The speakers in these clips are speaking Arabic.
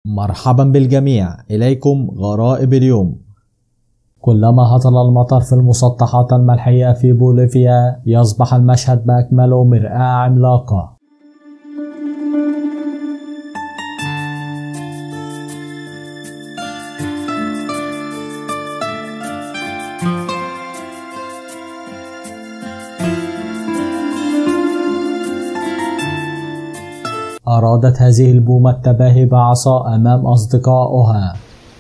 مرحبا بالجميع، إليكم غرائب اليوم. كلما هطل المطر في المسطحات الملحية في بوليفيا يصبح المشهد بأكمله مرآة عملاقة. أرادت هذه البومة التباهي بعصا أمام أصدقائها.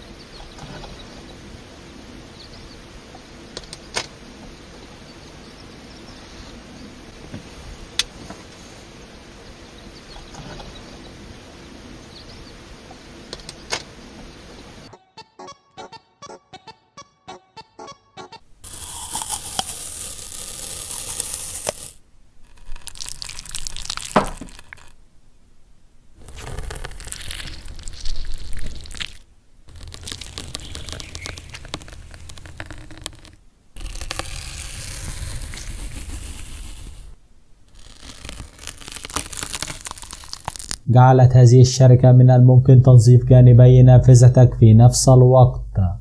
جعلت هذه الشركة من الممكن تنظيف جانبي نافذتك في نفس الوقت.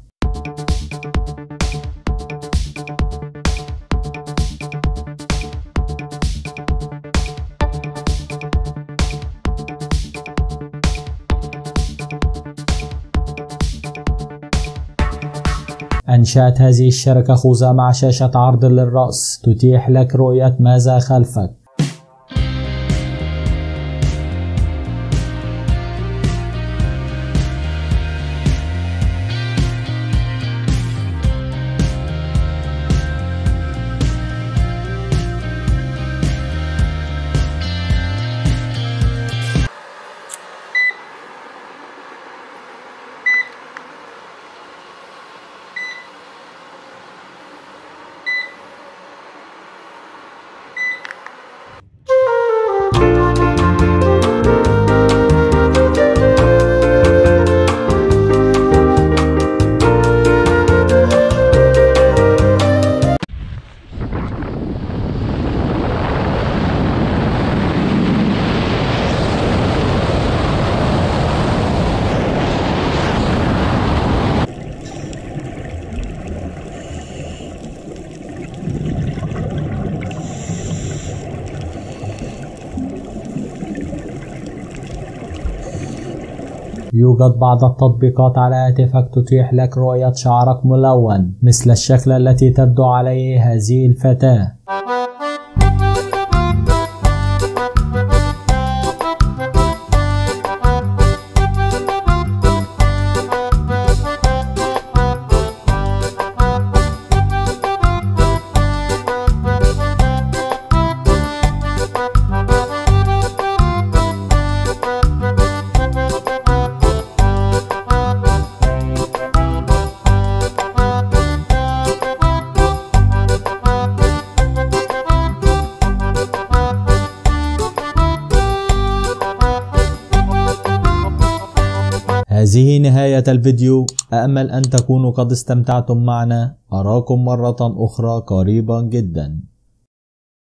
أنشأت هذه الشركة خوذة مع شاشة عرض للرأس تتيح لك رؤية ماذا خلفك. يوجد بعض التطبيقات على هاتفك تتيح لك رؤية شعرك ملون مثل الشكل التي تبدو عليه هذه الفتاة. هذه نهاية الفيديو، أأمل أن تكونوا قد استمتعتم معنا. أراكم مرة أخرى قريبا جدا.